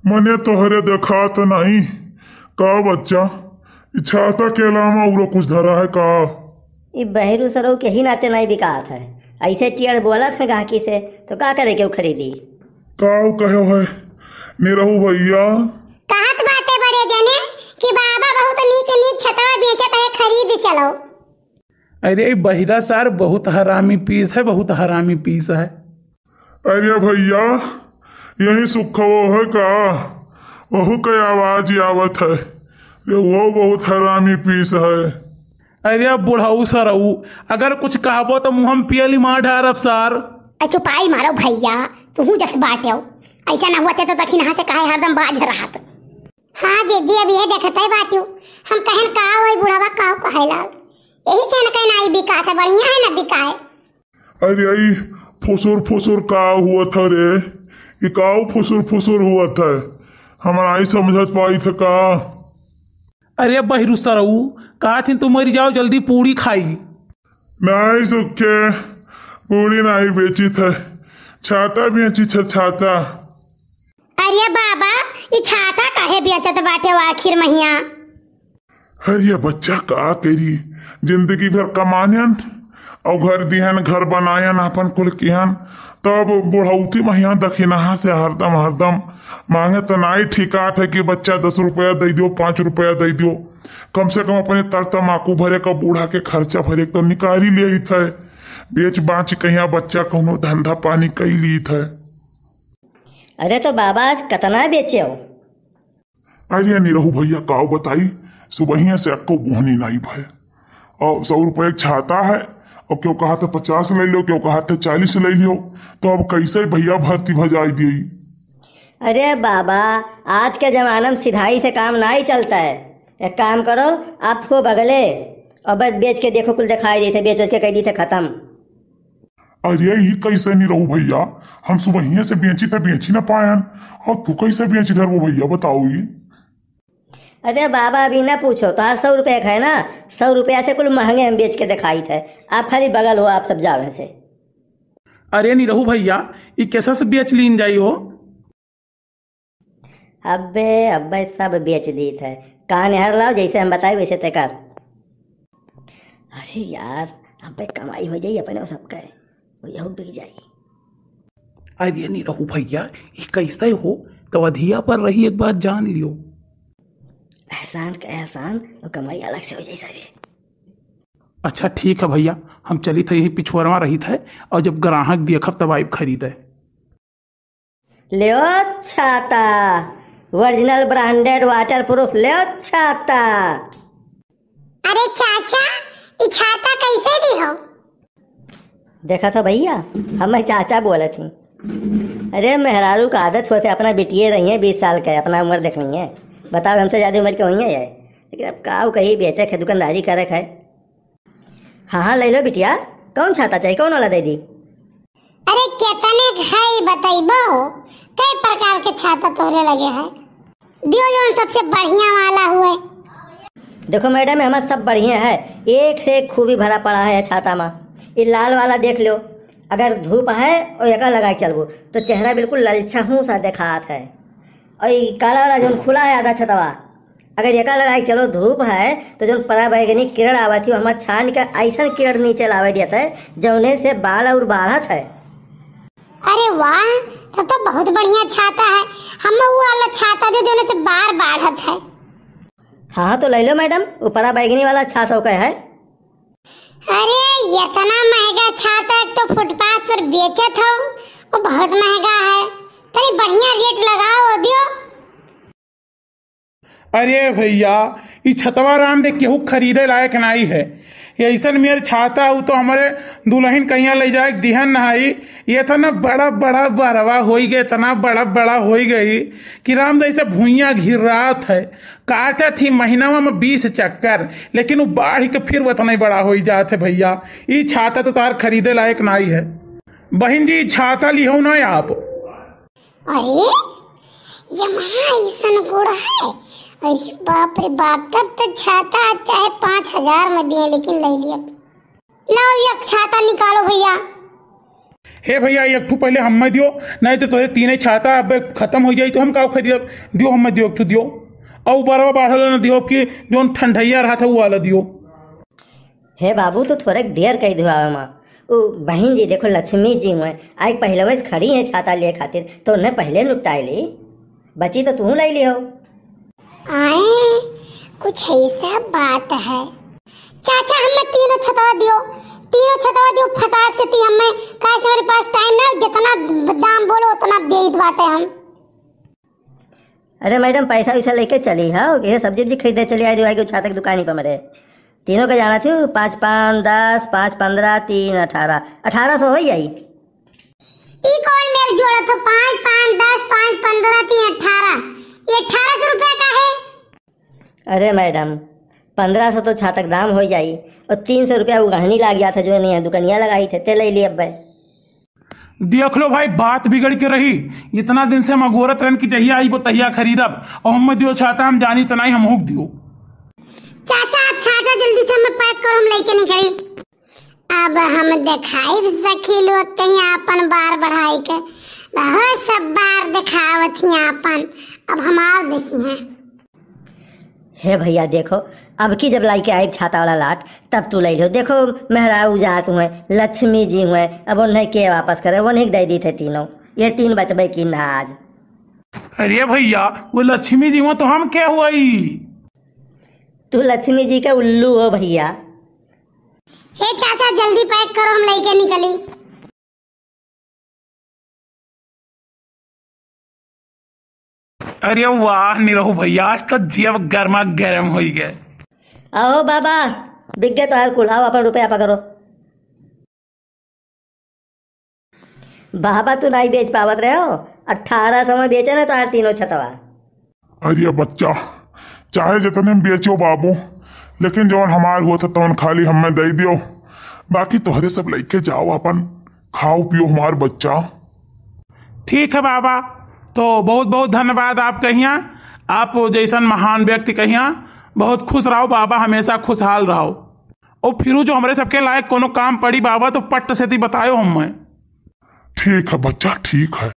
मने तोहरे देखा तो नहीं का बच्चा। छाता के अलावा और कुछ धरा है का? ये बहरू सरो के ही नाते नहीं बिकात है। ऐसे टियर बोलत है गाहकी से तो का करे क्यों खरीदी। का कहो है निरहू भैया? कहत बाटे बड़े जने कि बाबा बहुत नीक नीक छतवा बेचत है, खरीद चलो। अरे बहिरा सार बहुत हरामी पीस है, बहुत हरामी पीस है। अरे भैया यही सुख वो है का? वहू के आवाज आवत है वो बहुत हरामी पीस है। अरे बुढ़ाऊ सरऊ अगर कुछ कहबो तो मुँह में पियली मार ढारब सार। चुपाई मारो भैया, तू जस बाटे हो ऐसा ना हुआ तो दक्षिण से कहे हरदम बाज रहा। हाँ जी अब ये देखते है बाटू हम कहन का वही बुढ़ावा का कहे लाल यही से न कहना आई बिका है, बढ़िया है ना बिकाए। अरे आई फुसुर फुसुर का हुआ था रे? ये काऊ फुसुर फुसुर हुआ था हमारा आई समझ पाई था का? अरे बहरू सरऊ कहा थी तुम मरी जाओ जल्दी पूड़ी खाई। नहीं सुखे पूड़ी नहीं बेची थे, छाता बेची थे छाता। अरे बाबा ये छाता काहे बेचत बाटे आखिर महीना? अरे बच्चा का करी जिंदगी भर कमायन और घर दिहन घर बनायन अपन कुल किहन, तब बुढ़ौती महिया दखिनहा से हरदम हरदम मांगे तो नहीं ठिकात है कि बच्चा 10 रुपया दे दो 5 रुपया दे दो, कम से कम अपने तर तमाकू भरे का बूढ़ा के खर्चा भरे तो निकाल ही ले थे, बेच बाँच कहीं बच्चा कोनो धंधा पानी कई ली थे। अरे तो बाबा आज कतना बेचे हो? अरे निरहू भैया काओ बताई सुबह से अक्को बोहनी नहीं भय और 100 रुपये छाता है और क्यों कहा था 50 ले लो, क्यों कहा था 40 ले लो, तो अब कैसे भैया भर्ती भजाई दी। अरे बाबा आज के जमाना में सिधाई से काम नहीं चलता है। एक काम करो आपको बगले और बस बेच के देखो कुल दिखाई देते, बेच के कह दी थे खत्म। अरे ये कैसे नहीं रहू भैया, हम सुबह से बेची तो बेची ना पायन और तू कैसे बेच धर वो भैया बताओगी। अरे बाबा अभी ना पूछो तो 100 रुपये का है ना, 100 रुपया से कुल महंगे हम बेच के दिखाई थे, आप खाली बगल हो आप सब जावे से। अरे नहीं रहू भैया ये कैसा से बेच लीन जाई हो? अब्बे सब बेच दी थे, कान हर लाओ जैसे हम बताए वैसे ते कर। अरे यार अब्बे कमाई हो जाई अपने सबका यहू बिक जाई। अरे नहीं रहू भैया ये कैसे हो तो अधिया पर रही एक बात जान लियो। एहसान का एहसान और कमाई अलग से हो जाए सारे। अच्छा ठीक है भैया हम चली थे यही पिछुआरवा रही थे और जब ग्राहक देखब तब आइब खरीदे। ले छाता ओरिजिनल ब्रांडेड वाटर प्रूफ ले छाता। अरे चाचा ये छाता कैसे दी हो? देखा था भैया हम चाचा बोले थी। अरे मेहरारू का आदत होते अपना बिटिए रही है 20 साल का, अपना उम्र देखनी है, बताओ हमसे ज्यादा उम्र के हुई है ये, लेकिन अब काऊ कहीं बेचे है दुकानदारी करे है। हाँ ले लो बिटिया, कौन छाता चाहिए, कौन वाला दे दी? अरे कितने खाई बताइबो कई प्रकार के छाता तोहरे लगे है, दियो जो सबसे बढ़िया वाला हुए। देखो मैडम हमारा सब बढ़िया है, एक से एक खूबी भरा पड़ा है छाता में। ये लाल वाला देख लो, अगर धूप है और एक लगा चलबो तो चेहरा बिल्कुल ललछाहू सा देखात है। और ये काला वाला जो खुला है आधा छतवा, अगर एका लगाई चलो धूप है तो जो परा बैगनी किरण आवती है हमारे छान का ऐसा किरण नीचे लावे देता है जौने से बाल और बढ़त है। अरे वाह तब तो बहुत बढ़िया छाता है, हम वो वाला छाता जो जोने से बार बढ़त है। हाँ तो ले लो मैडम, वो परा बैगनी वाला 600 का है। अरे इतना महंगा छाता तो फुटपाथ पर बेचत हो, वो बहुत महंगा है, तनी बढ़िया रेट लगाओ दियो। अरे भैया ये छतवा राम देख केहू खरीदे लायक नहीं है, ऐसा मेरे छाता हो तो हमारे दुल्हन कहीं ले जाए दिहन नहाई, ये था ना बड़ा बड़ा बरवा हो गए, इतना बड़ा बड़ा हो गई कि राम जैसे भूइया घिर रहा था, काटा थी महीना में 20 चक्कर, लेकिन वो बाढ़ के फिर उतना ही बड़ा हो जाते। भैया ये छाता तो तार खरीदे लायक नहीं है। बहन जी छाता लिहो ना आप। अरे ये ऐसा गुड़ है, अरे बाप रे बाप, तब तो छाता चाहे 5000 में दिए लेकिन ले लिया। लाओ ये छाता निकालो भैया। हे भैया एक ठू पहले हमें दियो, नहीं तो तोरे तीन छाता अब खत्म हो जाई तो हम का खरीद दियो, हमें दियो एक ठू दियो, और बरवा बाढ़ल न दियो कि जो ठंडैया रहा था वो वाला दियो। हे बाबू तो थोड़े देर कही दो आवे माँ। वो बहन जी देखो लक्ष्मी जी हुए आज पहले वैसे खड़ी है छाता लिए खातिर, तो उन्हें पहले निपटाई ली, बची तो तू लाई लियो। आए कुछ ऐसा बात है। चाचा हमें तीनों छतवा दियो, तीनों छतवा दियो फटाक से ती हमें, काहे से हमारे पास टाइम ना, जितना दाम बोलो उतना दे ही बाटे हम। अरे मैडम पैसा वैसा लेके चली हाँ, ये सब्जी वब्जी खरीदे चली आई रही छाता की दुकान पर मेरे। तीनों का जाना थी 5 5 10 5 15 3 18 1800 हो जाई। ई कौन मेल जोड़ा था? 5 5 10 5 15 3 18, ये 1800 रुपया का है। अरे मैडम 1500 तो छातक दाम हो जाई, और 300 रुपया वो गहनी ला गया था जो नहीं है दुकनिया लगाई थे, ते ले लिए अब। देख लो भाई बात बिगड़ के रही, इतना दिन से हम अगोरत रन की चाहिए आई वो तहिया खरीदब, और हम दियो छाता हम जानी तना ही हम हुक दियो। चाचा आप छाता जल्दी से हमें पैक करो, हम लेके निकली। अब हम दिखाई सखी लोग कहीं अपन बार बढ़ाई के, बहुत सब बार दिखावत ही अपन, अब हमार देखी हैं। हे भैया देखो अब की जब लाई के आई छाता वाला लाट तब तू ले लो। देखो मेहराऊ जात हुए लक्ष्मी जी हुए, अब उन्हें के वापस करे, वो नहीं दे दी थे तीनों, ये 3 बचबे की नाज। अरे भैया वो लक्ष्मी जी हुआ तो हम क्या हुआ ही? तू लक्ष्मी जी का उल्लू हो भैया। हे चाचा जल्दी पैक करो, हम लेके निकली। अरे वाह निरहु भैया आज तो जेब गर्मा गर्म हो गए। आओ बाबा बिक गए तो हर कुल, आओ अपन रुपया पकड़ो। बाबा तू नहीं बेच पावत रहे हो, 1800 में बेचे ना तो हर तीनों छतवा। अरे बच्चा चाहे जितने में बेचो बाबू, लेकिन जौन हमार हुआ था तौन खाली हमें दे दियो, बाकी तोहरे सब लेके जाओ अपन, खाओ पियो हमार बच्चा। ठीक है बाबा, तो बहुत बहुत धन्यवाद आप कहिया, आप जैसन महान व्यक्ति कहिया, बहुत खुश रहो बाबा, हमेशा खुशहाल रहो। और फिर जो हमारे सबके लायक कोनो काम पड़ी बाबा तो पट्ट से ती बतायो हमें। ठीक है बच्चा ठीक है।